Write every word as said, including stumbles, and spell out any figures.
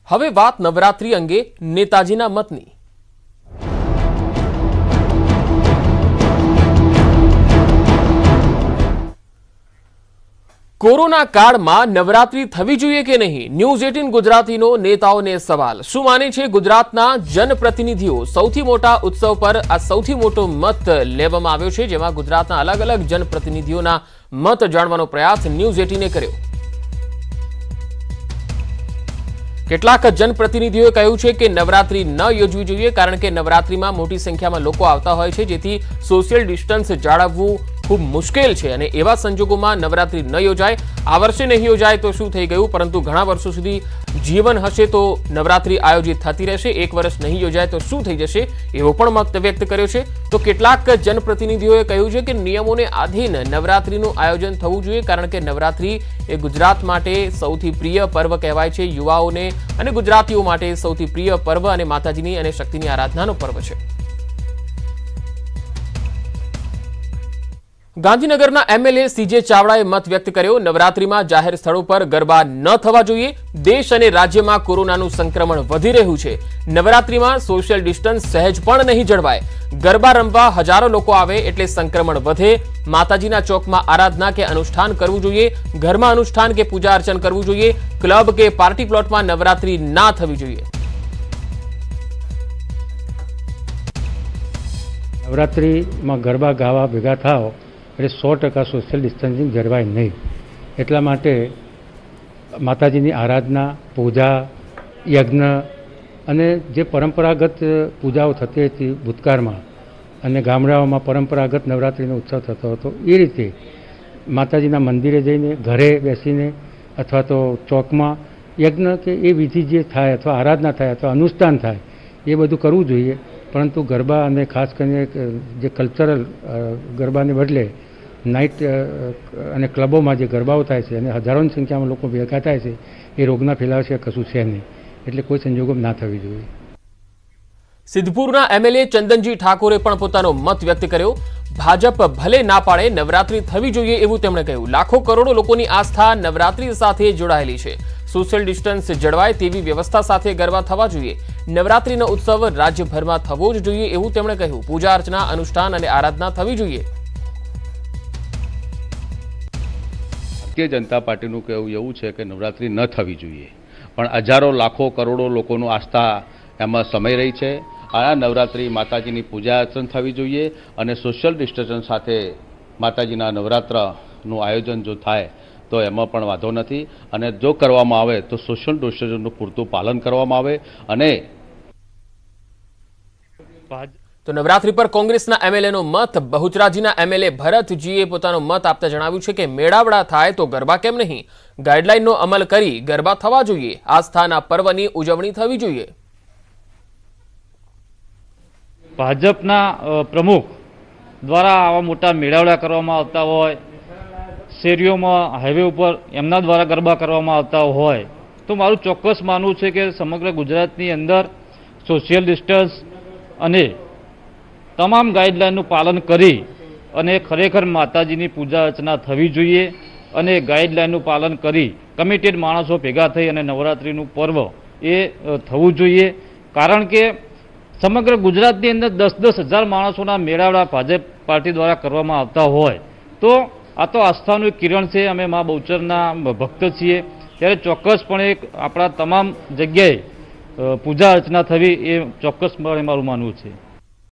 હવે વાત નવરાત્રી અંગે નેતાજીના મતની। कोरोना काल में नवरात्रि थवी जोईए के नहीं? न्यूज एटीन गुजराती नो नेताओने सवाल। शुं माने छे गुजरातना जनप्रतिनिधिओ? सौथी मोटा उत्सव पर आ सौथी मोटो मत लेवामां आव्यो छे, जेमां गुजरातना अलग अलग जनप्रतिनिधिओना मत जाणवानो प्रयास न्यूज एटीने कर्यो। કેટલાક जनप्रतिनिधिओए કહ્યું છે કે નવરાત્રી ન યોજવી જોઈએ, કારણ કે નવરાત્રીમાં મોટી સંખ્યામાં લોકો આવતા હોય છે, જેથી સોશિયલ ડિસ્ટન્સ જાળવવું ખૂબ મુશ્કેલ છે અને એવા સંજોગોમાં નવરાત્રી ન યોજાય। આ વર્ષે નહીં યોજાય તો શું થઈ ગયું, પરંતુ ઘણા વર્ષો સુધી જીવન હશે તો નવરાત્રી આયોજિત થતી રહેશે। એક વર્ષ નહીં યોજાય તો શું થઈ જશે, એવો પણ મત વ્યક્ત કર્યો છે। તો કેટલાક जनप्रतिनिधिओए કહ્યું છે કે નિયમોને આધીન નવરાત્રીનું આયોજન થવું જોઈએ, કારણ કે નવરાત્રી એ ગુજરાત માટે સૌથી પ્રિય પર્વ કહેવાય છે। યુવાઓને અને ગુજરાતીઓ માટે સૌથી પ્રિય પર્વ અને માતાજીની અને શક્તિની આરાધનાનો પર્વ છે। ગાંધીનગરના એમએલએ સીજે ચાવડાએ મત વ્યક્ત કર્યો। નવરાત્રીમાં જાહેર સ્થળો પર ગરબા ન થવા જોઈએ। દેશ અને રાજ્યમાં કોરોનાનું સંક્રમણ વધી રહ્યું છે। નવરાત્રીમાં સોશિયલ ડિસ્ટન્સ સહેજ પણ નહીં જળવાય। ગરબા રમવા હજારો લોકો આવે એટલે સંક્રમણ વધે। માતાજીના ચોકમાં આરાધના કે અનુષ્ઠાન કરવું જોઈએ। ઘરમાં અનુષ્ઠાન કે પૂજા અર્ચન કરવું જોઈએ। ક્લબ કે પાર્ટી પ્લોટમાં નવરાત્રી ના થવી જોઈએ। નવરાત્રીમાં ગરબા ગાવા ભેગા થાવ એટલે સો ટકા સોશિયલ ડિસ્ટન્સિંગ જળવાય નહીં। એટલા માટે માતાજીની આરાધના, પૂજા, યજ્ઞ અને જે પરંપરાગત પૂજાઓ થતી હતી ભૂતકાળમાં અને ગામડાઓમાં પરંપરાગત નવરાત્રિનો ઉત્સવ થતો હતો, એ રીતે માતાજીના મંદિરે જઈને, ઘરે બેસીને અથવા તો ચોકમાં યજ્ઞ કે એ વિધિ જે થાય અથવા આરાધના થાય અથવા અનુષ્ઠાન થાય એ બધું કરવું જોઈએ। પરંતુ ગરબા અને ખાસ કરીને જે કલ્ચરલ ગરબાને બદલે નાઇટ અને ક્લબોમાં જે ગરબાઓ થાય છે અને હજારોની સંખ્યામાં લોકો ભેગા થાય છે, એ રોગના ફેલાવ છે કશું છે નહીં, એટલે કોઈ સંજોગોમાં ના થવી જોઈએ। સિદ્ધપુરના એમએલએ ચંદનજી ઠાકોરે પણ પોતાનો મત વ્યક્ત કર્યો। ભાજપ ભલે ના પાડે, નવરાત્રી થવી જોઈએ એવું તેમણે કહ્યું। લાખો કરોડો લોકોની આસ્થા નવરાત્રી સાથે જોડાયેલી છે। સોશિયલ ડિસ્ટન્સ જળવાય તેવી વ્યવસ્થા સાથે ગરબા થવા જોઈએ। નવરાત્રીનો ઉત્સવ રાજ્યભરમાં થવો જ જોઈએ એવું તેમણે કહ્યું। પૂજા અર્ચના, અનુષ્ઠાન અને આરાધના થવી જોઈએ। ભારતીય જનતા પાર્ટીનું કહેવું એવું છે કે નવરાત્રી ન થવી જોઈએ, પણ હજારો લાખો કરોડો લોકોનું આસ્થા એમાં સમય રહી છે। આ નવરાત્રી માતાજીની પૂજા અર્ચન થવી જોઈએ અને સોશિયલ ડિસ્ટન્સ સાથે માતાજીના નવરાત્રનું આયોજન જો થાય તો એમાં પણ વાંધો નથી, અને જો કરવામાં આવે તો સોશિયલ ડિસ્ટન્સનું પૂરતું પાલન કરવામાં આવે। અને તો નવરાત્રી પર કોંગ્રેસના એમએલએનો મત। બહુચરાજીના એમએલએ ભરતજીએ પોતાનો મત આપતા જણાવ્યું છે કે મેળાવડા થાય તો ગરબા કેમ નહીં? ગાઈડલાઈનનો અમલ કરી ગરબા થવા જોઈએ। આસ્થાના પર્વની ઉજવણી થવી જોઈએ। ભાજપના પ્રમુખ દ્વારા આવા મોટા મેળાવડા કરવામાં આવતા હોય, શેરીઓમાં હાઈવે ઉપર એમના દ્વારા ગરબા કરવામાં આવતા હોય તો મારું ચોક્કસ માનવું છે કે સમગ્ર ગુજરાતની અંદર સોશિયલ ડિસ્ટન્સ અને તમામ ગાઈડલાઈનનું પાલન કરી અને ખરેખર માતાજીની પૂજા અર્ચના થવી જોઈએ અને ગાઈડલાઈનનું પાલન કરી કમિટેડ માણસો ભેગા થઈ અને નવરાત્રિનું પર્વ એ થવું જોઈએ। કારણ કે સમગ્ર ગુજરાતની અંદર દસ દસ હજાર માણસોના મેળાવડા ભાજપ પાર્ટી દ્વારા કરવામાં આવતા હોય તો આ તો આસ્થાનું એક કિરણ છે। અમે મા બહુચરના ભક્ત છીએ, ત્યારે ચોક્કસપણે આપણા તમામ જગ્યાએ પૂજા અર્ચના થવી એ ચોક્કસપણે મારું માનવું છે।